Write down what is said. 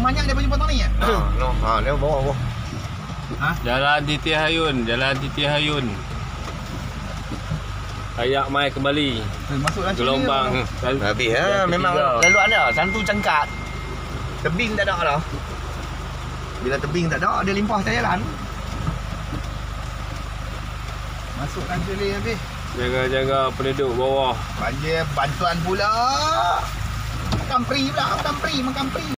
banyak dia punya potong ni ya? No. Dia bawah. Jalan Titi Hayun, Ayak mai kembali. Masuklah Gelombang. Habis memang lalu ada santu cangkat. Tebing tak ada dah. Bila tebing tak ada, dia limpah atas jalan. Masukkan sini habis. Jaga-jaga penduduk bawah. Banjir bantuan pula. Makan free pula, makan free.